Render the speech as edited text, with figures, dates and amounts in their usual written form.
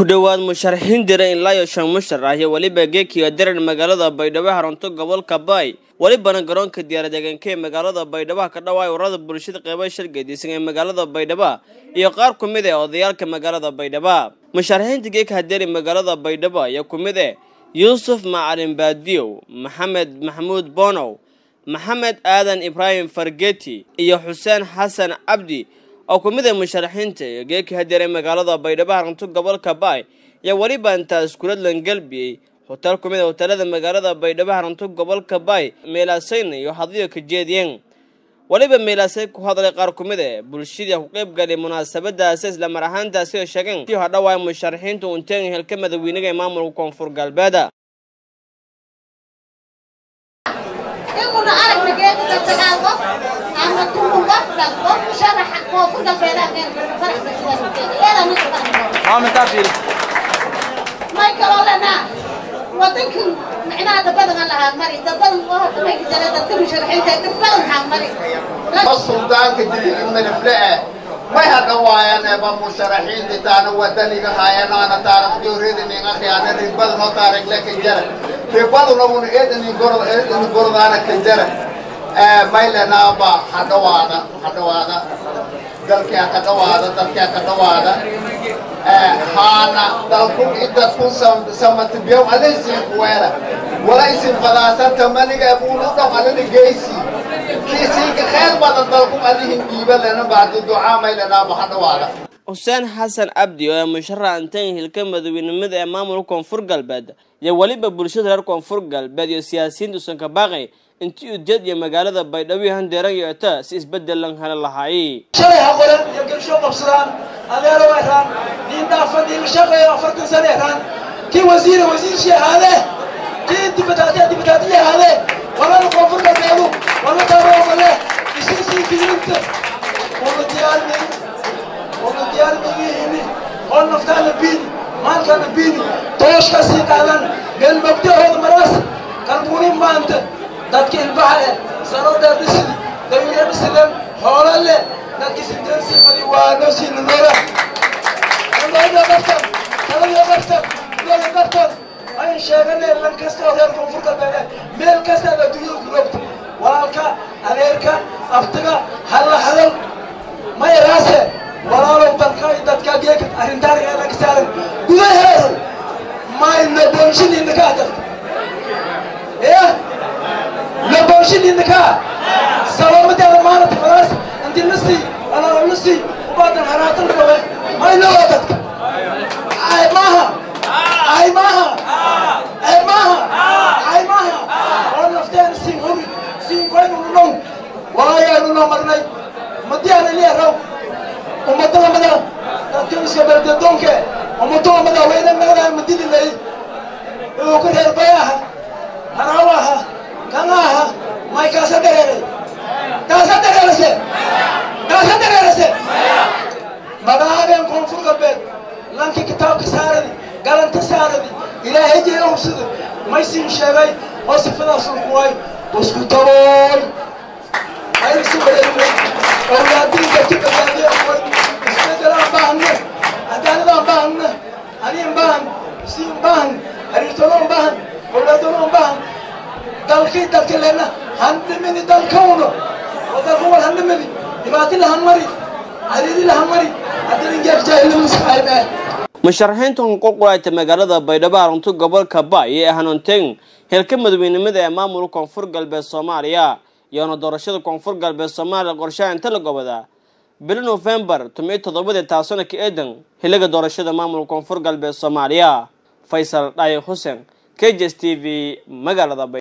ku dhawaad musharaxiin diray ilaa iyo 5 musharax iyo waliba geekiga diran magaalada Baydhabo haranto gobolka Bay walibana garoonka diyaaradaha ee magaalada Baydhabo ka dhawaay ururada bulshada qeybaha shirkadiisan ee magaalada Baydhabo iyo qaar ku mid ah odayaalka magaalada Baydhabo musharaxiinta geeka diray magaalada Baydhabo ayaa ku mid ah Yusuf Macalin Baadiyo Maxamed Mahmoud Bono Maxamed Aadan Ibrahim Fargeti iyo Xuseen Xasan Abdi oo ku mid ah musharaxiinta geeka diray magaalada Baydhabo haranto gobolka Bay ya waliba inta iskuulad lan galbiyay hotel ku mid ah hotelada magaalada Baydhabo haranto gobolka Bay meelaasayna iyo hadiyo ka jeediyeen waliba meelaasay ku hadlay qaar ku mid ah bulshada ku qayb galay munaasabadaas isla mar ahaantaas oo sheegeen tii hadda waa musharaxiinta u intaan halka madaxweynaha ee maamulka koonfur galbeed ودكن معنا دبلغ لها مري دبلغ ما يجرى دكتور شرحين دبلغ لها مري السلطان كدي من الفلاء ما هذا وانا بمشرحين تانا ودني هاينا انا تعرف يريدني اخي انا ربل ما طارق لك الجرى ربل لو اذن يقول انا كجرى ما لنا با حدوانا دلك كدوانا هانا دلكم إذا كن سمت بيوم أليس ولا وليس فلاسة تمنيك أبونا على الجيسي كيسي خير بدل دلكم عليهم جيبا لنا بعد الدعاء ما لنا بحدوانا حسين حسن عبدي ومشرع انتهي الكلمة بين أمام الكونفور قلباد يا وليب برشاد الكونفور قلباد يا سياسيين دوسن كباغي انتي وجد يا مقالة بيدوي هنديران يعتا سيسبدل لن هلا لحاي شلي هقولا يمكن شو قبصران هذا لو إيران دين دافن دين شغل أفرد سنة إيران كي وزير شيء هذا كي دبتاتي هذا ولا الكونفور قلبادو ولا تابعه ولا يصير كينت ولا ديار ميني ولا نفتح البين ما كان البين توش كسي كلام قال مبدأ هذا مراس كربوني ما أنت dadka ilbaha sarooda bisii dawladda bisii xoolaale dadka sindeersi fadi waa noo siin noora walaalo barta ay sheeganay lan kasta oo reer koonfurta beelay meel kasta la duuyo gurubta walaalka adeerka aftiga hadal ma yaraase walaalo dalka dadka geek arrintan ay la kasaaran gudaheedu ma inna bulshada indaka لا بوشين إنك سلامة على مالك خلاص أنت نسي أنا نسي وبعد الحرات الكوي ما يلوتك أي ماها أنا نفتح سين كوي نلوم ولا يلوم مرني مديان اللي يرو ومدلا مدلا تكلم سبب الدونك ومدلا مدلا وين مدلا مدين اللي وكل هالبياها هراواها كناها ما يكاسدري مدام كونفور قبل لانك كتاب كسارني قالنت سارني الى هجي وصد ما يسين شيء وصف ناصر كوي وسكتوي هاي سبب اولادي كتب هذه استدرا بان ادانا بان اني بان سين بان اريتون بان اولادون بان dalkii dalkaleena handimini dalkawno wadalkuwa handimini dhibaati la hanmari ariidi la hanmari hadii jeexjeexlu saaybe musharaxiinta qoqolayta magaalada Baydhabo haranto gobolka Bay ee hanonteen halka madaxweynimada ee maamulka koonfur galbeed Soomaaliya iyo doorashada koonfur galbeed Soomaaliya qorshaynta la gobada bil November 17 taasoo ka eedan xilliga doorashada maamulka koonfur galbeed Soomaaliya Faisal Dhaye Hussein KJS TV magaalada